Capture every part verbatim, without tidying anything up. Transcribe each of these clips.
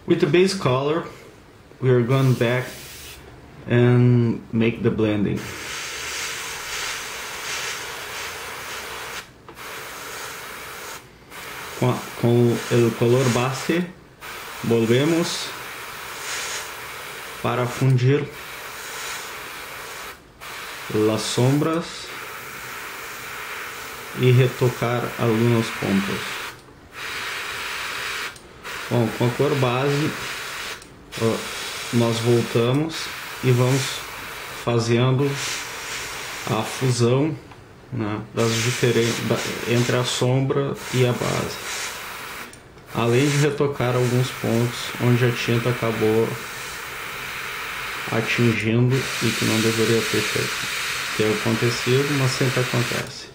With the base color, we are going back and make the blending. Com, com o color base, volvemos para fundir las sombras e retocar alguns pontos. Bom, com a cor base, nós voltamos e vamos fazendo a fusão, né, das diferentes entre a sombra e a base, além de retocar alguns pontos onde a tinta acabou atingindo e que não deveria ter, ter acontecido, mas sempre acontece.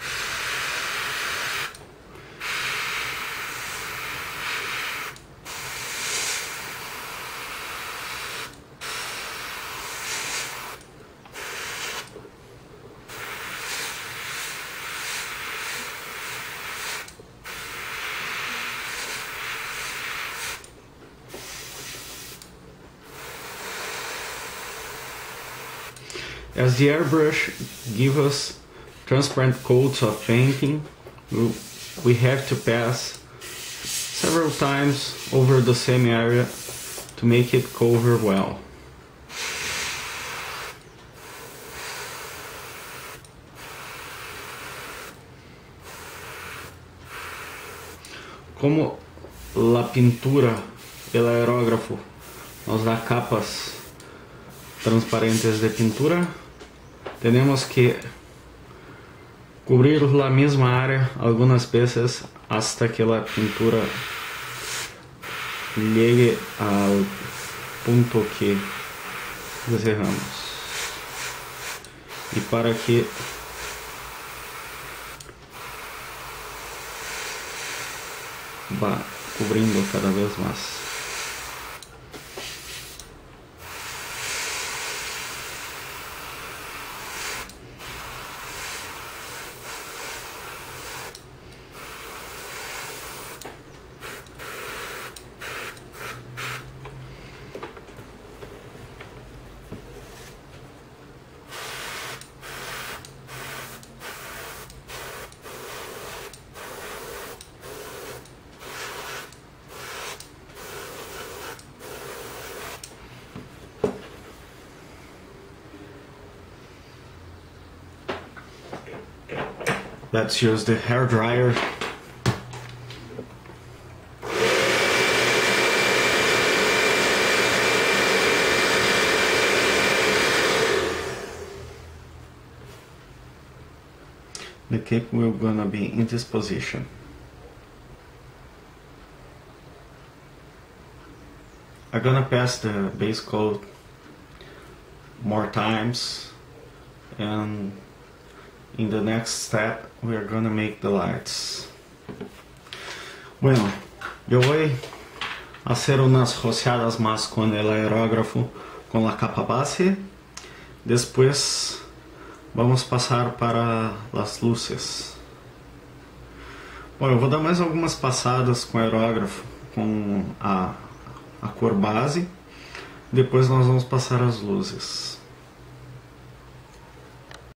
As the airbrush gives us transparent coats of painting, we have to pass several times over the same area to make it cover well. Como a pintura pelo aerógrafo nos dá capas transparentes de pintura, temos que cobrir a mesma área algumas vezes hasta que a pintura llegue ao ponto que desejamos. E para que vá cobrindo cada vez mais. Let's use the hair dryer. The cape will gonna be in this position. I'm gonna pass the base coat more times, and in the next step we are gonna make the lights. Bueno, yo voy a hacer unas rociadas más con el aerógrafo con la capa base. Después vamos passar para as luzes. Bom, eu vou dar mais algumas passadas com o aerógrafo com a, a cor base. Depois nós vamos passar as luzes.